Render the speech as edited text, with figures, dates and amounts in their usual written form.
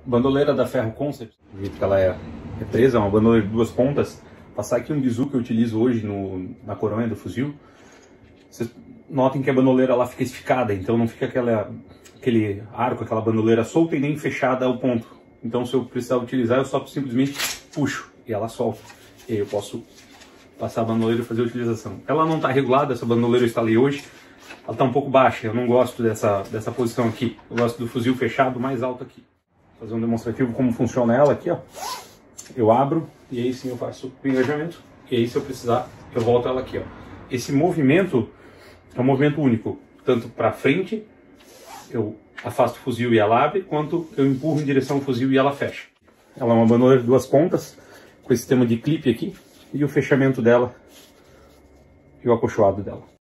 Bandoleira da Ferro Concept, do jeito que ela é presa, é uma bandoleira de duas pontas. Passar aqui um bizu que eu utilizo hoje na coronha do fuzil. Vocês notem que a bandoleira ela fica esticada, então não fica aquele arco, aquela bandoleira solta e nem fechada ao ponto. Então se eu precisar utilizar, eu só simplesmente puxo e ela solta. E aí eu posso passar a bandoleira e fazer a utilização. Ela não está regulada, essa bandoleira eu instalei hoje. Ela está um pouco baixa, eu não gosto dessa posição aqui. Eu gosto do fuzil fechado mais alto aqui. Vou fazer um demonstrativo como funciona ela aqui, ó. Eu abro e aí sim eu faço o engajamento. E aí se eu precisar, eu volto ela aqui, ó. Esse movimento é um movimento único, tanto para frente, eu afasto o fuzil e ela abre, quanto eu empurro em direção ao fuzil e ela fecha. Ela é uma bandoleira de duas pontas, com esse sistema de clipe aqui, e o fechamento dela e o acolchoado dela.